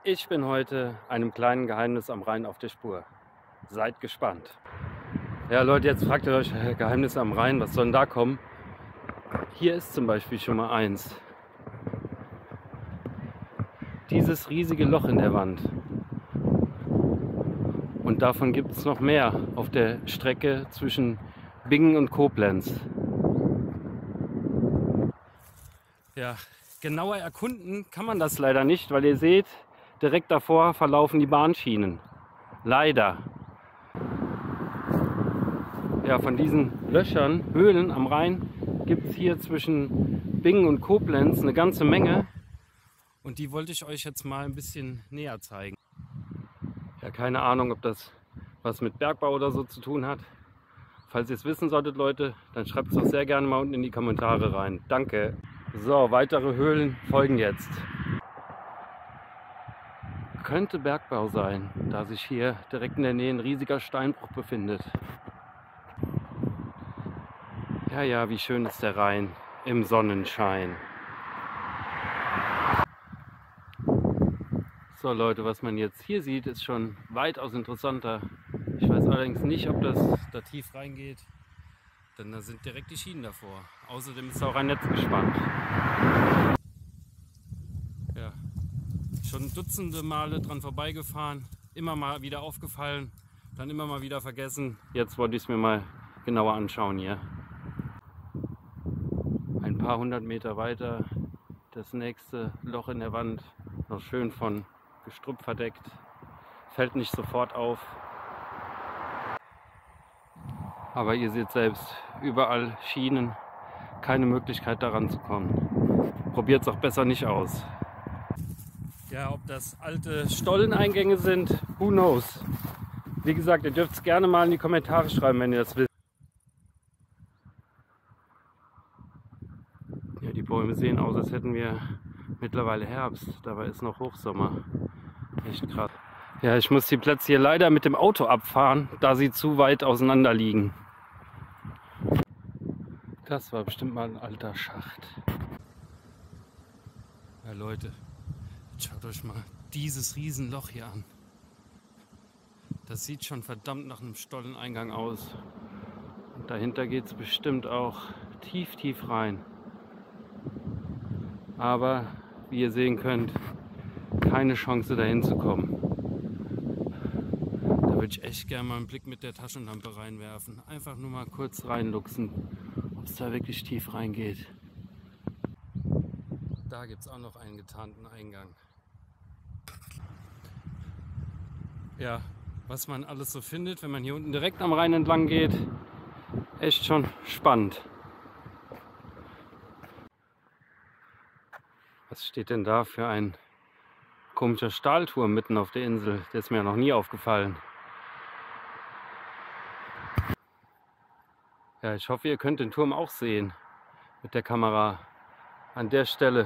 Ich bin heute einem kleinen Geheimnis am Rhein auf der Spur. Seid gespannt. Ja Leute, jetzt fragt ihr euch, Geheimnisse am Rhein, was soll denn da kommen? Hier ist zum Beispiel schon mal eins. Dieses riesige Loch in der Wand. Und davon gibt es noch mehr auf der Strecke zwischen Bingen und Koblenz. Ja, genauer erkunden kann man das leider nicht, weil ihr seht, direkt davor verlaufen die Bahnschienen. Leider. Ja, von diesen Löchern, Höhlen am Rhein, gibt es hier zwischen Bingen und Koblenz eine ganze Menge. Und die wollte ich euch jetzt mal ein bisschen näher zeigen. Ja, keine Ahnung, ob das was mit Bergbau oder so zu tun hat. Falls ihr es wissen solltet, Leute, dann schreibt es doch sehr gerne mal unten in die Kommentare rein. Danke. So, weitere Höhlen folgen jetzt. Könnte Bergbau sein, da sich hier direkt in der Nähe ein riesiger Steinbruch befindet. Ja, wie schön ist der Rhein im Sonnenschein. So Leute, was man jetzt hier sieht, ist schon weitaus interessanter. Ich weiß allerdings nicht, ob das da tief reingeht, denn da sind direkt die Schienen davor. Außerdem ist auch ein Netz gespannt. Ja, schon dutzende Male dran vorbeigefahren, immer mal wieder aufgefallen, dann immer mal wieder vergessen. Jetzt wollte ich es mir mal genauer anschauen hier. Ein paar hundert Meter weiter das nächste Loch in der Wand, noch schön von Gestrüpp verdeckt, fällt nicht sofort auf. Aber ihr seht selbst, überall Schienen, keine Möglichkeit daran zu kommen. Probiert es auch besser nicht aus. Ja, ob das alte Stolleneingänge sind, who knows. Wie gesagt, ihr dürft es gerne mal in die Kommentare schreiben, wenn ihr das wisst. Ja, die Bäume sehen aus, als hätten wir mittlerweile Herbst. Dabei ist noch Hochsommer. Echt krass. Ja, ich muss die Plätze hier leider mit dem Auto abfahren, da sie zu weit auseinander liegen. Das war bestimmt mal ein alter Schacht. Ja Leute, jetzt schaut euch mal dieses Riesenloch hier an. Das sieht schon verdammt nach einem Stolleneingang aus. Und dahinter geht es bestimmt auch tief rein. Aber wie ihr sehen könnt, keine Chance dahin zu kommen. Da würde ich echt gerne mal einen Blick mit der Taschenlampe reinwerfen. Einfach nur mal kurz reinluchsen, ob es da wirklich tief reingeht. Da gibt es auch noch einen getarnten Eingang. Ja, was man alles so findet, wenn man hier unten direkt am Rhein entlang geht, echt schon spannend. Was steht denn da für ein komischer Stahlturm mitten auf der Insel? Der ist mir ja noch nie aufgefallen. Ja, ich hoffe, ihr könnt den Turm auch sehen mit der Kamera an der Stelle.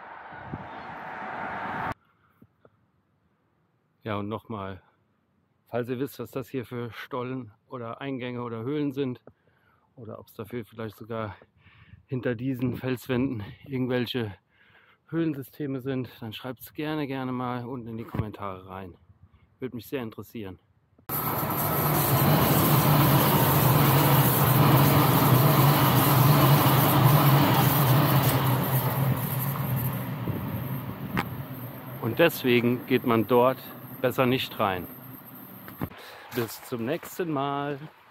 Ja, und nochmal, falls ihr wisst, was das hier für Stollen oder Eingänge oder Höhlen sind oder ob es dafür vielleicht sogar hinter diesen Felswänden irgendwelche Höhlensysteme sind, dann schreibt es gerne mal unten in die Kommentare rein. Würde mich sehr interessieren. Und deswegen geht man dort besser nicht rein. Bis zum nächsten Mal.